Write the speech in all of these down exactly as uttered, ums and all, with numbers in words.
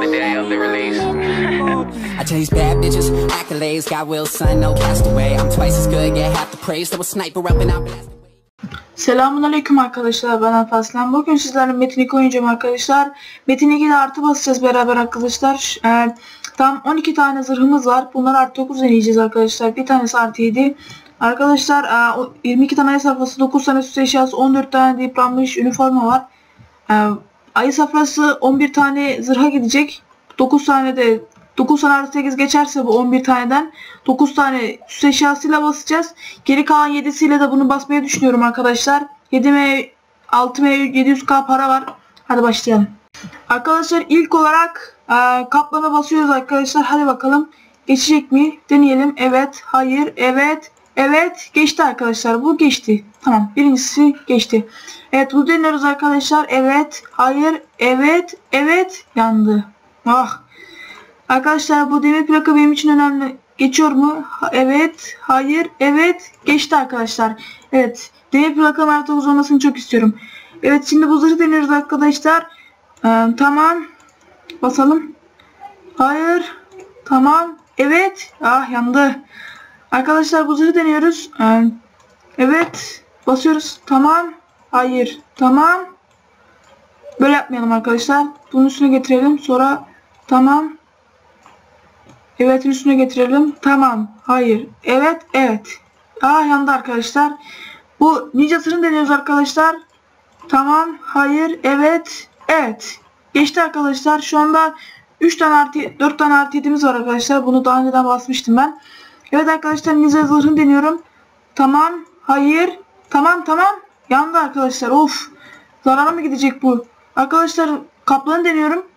the day of the release. I chase bad bitches, accolades, got will son, no castaway. I'm twice as good, get half the praise. So a sniper up and out blast. Selamünaleyküm arkadaşlar, ben Alparslan. Bugün sizlerle Metin iki oynayacağım arkadaşlar. Metin iki'de artı basacağız beraber arkadaşlar. Ee, tam on iki tane zırhımız var. Bunları artı dokuz deneyeceğiz arkadaşlar. Bir tanesi artı yedi. Arkadaşlar e, yirmi iki tane ayı safrası, dokuz tane süs eşyası, on dört tane de yıpranmış üniforma var. Ee, ayı safrası on bir tane zırha gidecek. dokuz tane de dokuz tane artı sekiz geçerse bu on bir taneden dokuz tane süs eşyasıyla basacağız. Geri kalan yedisiyle de bunu basmayı düşünüyorum arkadaşlar. yedi M, altı M, yedi yüz K para var. Hadi başlayalım. Arkadaşlar ilk olarak e, kaplana basıyoruz arkadaşlar. Hadi bakalım geçecek mi? Deneyelim. Evet, hayır, evet, evet. Geçti arkadaşlar. Bu geçti. Tamam. Birincisi geçti. Evet, bu deniyoruz arkadaşlar. Evet, hayır, evet, evet. Yandı. Ah. Arkadaşlar bu demir plaka benim için önemli. Geçiyor mu? Ha, evet, hayır, evet. Geçti arkadaşlar. Evet. Demir plakanın artı dokuz olmasını çok istiyorum. Evet, şimdi bu zırhı deniyoruz arkadaşlar. Ee, tamam. Basalım. Hayır. Tamam. Evet. Ah, yandı. Arkadaşlar bu zırhı deniyoruz. Ee, evet. Basıyoruz. Tamam. Hayır. Tamam. Böyle yapmayalım arkadaşlar. Bunun üstüne getirelim. Sonra tamam. Evet'in üstüne getirelim. Tamam. Hayır. Evet. Evet. Ah, yandı arkadaşlar. Bu ninja zırhını deniyoruz arkadaşlar. Tamam. Hayır. Evet. Evet. Geçti arkadaşlar. Şu anda üç tane artı dört tane artı yedi'miz var arkadaşlar. Bunu daha önceden basmıştım ben. Evet arkadaşlar, ninja zırhını deniyorum. Tamam. Hayır. Tamam tamam. Yandı arkadaşlar. Of. Zarara mı gidecek bu? Arkadaşlar kaplanı deniyorum.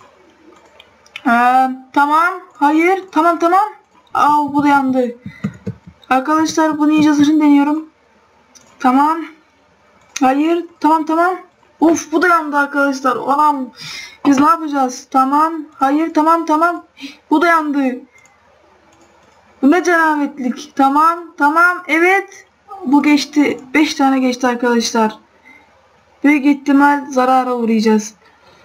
Ee, tamam. Hayır. Tamam tamam. Aa, bu da yandı. Arkadaşlar bu ninja zırhını deniyorum. Tamam. Hayır. Tamam tamam. Of, bu da yandı arkadaşlar. Anam. Biz ne yapacağız? Tamam. Hayır. Tamam tamam. Bu da yandı. Bu ne cenabetlik. Tamam. Tamam. Evet. Bu geçti. beş tane geçti arkadaşlar. Büyük ihtimal zarara uğrayacağız.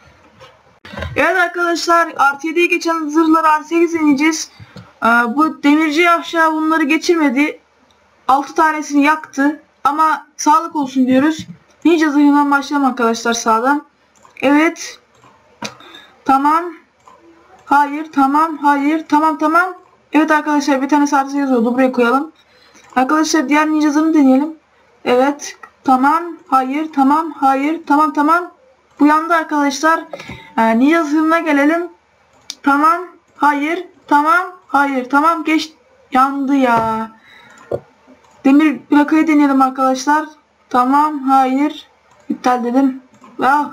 Evet arkadaşlar, artı yedi'yi geçen zırhları artı sekiz ineceğiz. Ee, bu demirci aşağı bunları geçirmedi. altı tanesini yaktı. Ama sağlık olsun diyoruz. Ninja zırhından başlayalım arkadaşlar, sağdan. Evet. Tamam. Hayır. Tamam. Hayır. Tamam tamam. Evet arkadaşlar, bir tane artı sekiz oldu. Buraya koyalım. Arkadaşlar diğer ninja zırhını deneyelim. Evet. Tamam. Hayır. Tamam. Hayır. Tamam tamam. Bu yandı arkadaşlar. Ee, ninja zırhına gelelim. Tamam. Hayır. Tamam. Hayır. Tamam. Geç. Yandı ya. Demir plakayı deneyelim arkadaşlar. Tamam. Hayır. İptal dedim. Ah.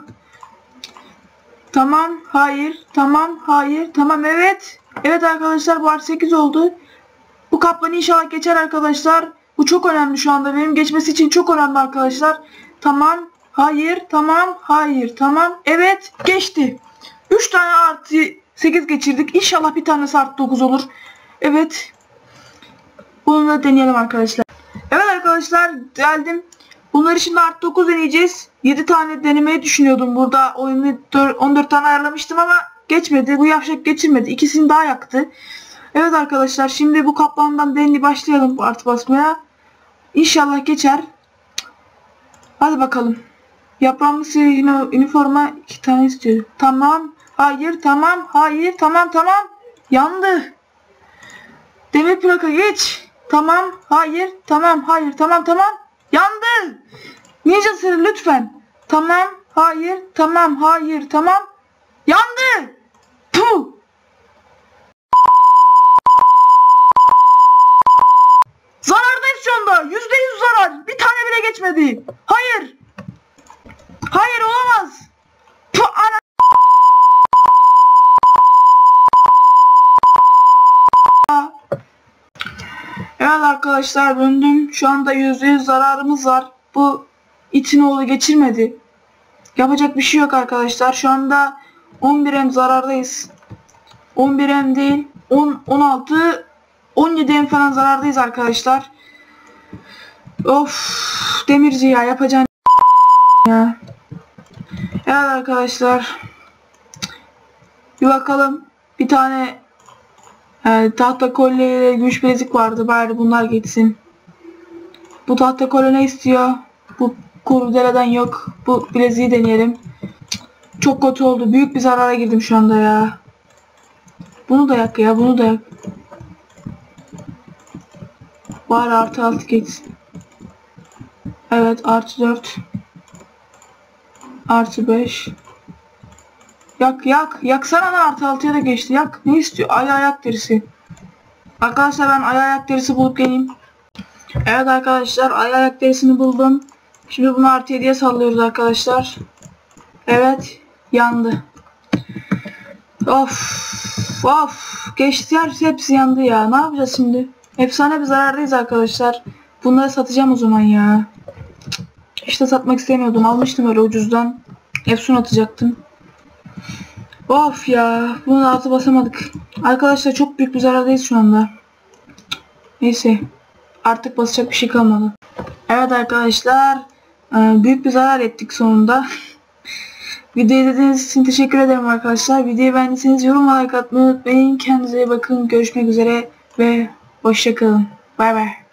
Tamam. Hayır. Tamam. Hayır. Tamam. Evet. Evet arkadaşlar, bu artı sekiz oldu. Bu kaplan inşallah geçer arkadaşlar. Bu çok önemli şu anda. Benim geçmesi için çok önemli arkadaşlar. Tamam. Hayır. Tamam. Hayır. Tamam. Evet. Geçti. üç tane artı sekiz geçirdik. İnşallah bir tanesi artı dokuz olur. Evet. Bunu da deneyelim arkadaşlar. Evet arkadaşlar, geldim. Bunları şimdi artı dokuz deneyeceğiz. yedi tane denemeyi düşünüyordum. Burada oyunu on dört tane ayarlamıştım ama geçmedi. Bu yavşak geçirmedi. İkisini daha yaktı. Evet arkadaşlar, şimdi bu kaplandan denli başlayalım artı basmaya. İnşallah geçer. Hadi bakalım. Yaprağımız üniforma iki tane istiyor. Tamam. Hayır. Tamam. Hayır. Tamam tamam. Yandı. Demir plaka geç. Tamam. Hayır. Tamam. Hayır. Tamam tamam. Yandı. Ninja zırhı lütfen. Tamam. Hayır. Tamam. Hayır. Tamam. Yandı. Puh. Zarardayız şu anda. yüzde yüz zarar. Bir tane bile geçmedi. Hayır. Hayır, olamaz. Puh, ana. Evet arkadaşlar, döndüm. Şu anda yüzde yüz zararımız var. Bu itin oğlu geçirmedi. Yapacak bir şey yok arkadaşlar. Şu anda on bir M zarardayız. on bir M değil. on, on altı, on yedi M falan zarardayız arkadaşlar. Of, demirci ya, yapacağın ya. Evet arkadaşlar. Bir bakalım. Bir tane e, tahta kolye, gümüş bilezik vardı. Bari bunlar geçsin. Bu tahta kolye ne istiyor? Bu kurdeleden yok. Bu bileziği deneyelim. Çok kötü oldu. Büyük bir zarara girdim şu anda ya. Bunu da yak ya. Bunu da yak. Bari artı altı geçsin. Evet, artı dört. Artı beş. Yak yak. Yaksana da artı altıya da geçti. Yak. Ne istiyor? Ay ayak derisi. Arkadaşlar ben ay ayak derisi bulup geleyim. Evet arkadaşlar, ay ayak derisini buldum. Şimdi bunu artı yediye sallıyoruz arkadaşlar. Evet. Yandı. Of. Of. Geçti, hepsi yandı ya. Ne yapacağız şimdi? Efsane bir zarardayız arkadaşlar. Bunları satacağım o zaman ya. İşte satmak istemiyordum. Almıştım öyle ucuzdan. Efsun atacaktım. Of ya. Bunu altı basamadık. Arkadaşlar çok büyük bir zarardayız şu anda. Neyse. Artık basacak bir şey kalmadı. Evet arkadaşlar. Büyük bir zarar ettik sonunda. Videoyu izlediğiniz için teşekkür ederim arkadaşlar. Videoyu beğendiyseniz yorum ve like atmayı unutmayın. Kendinize iyi bakın. Görüşmek üzere ve hoşça kalın. Bay bay.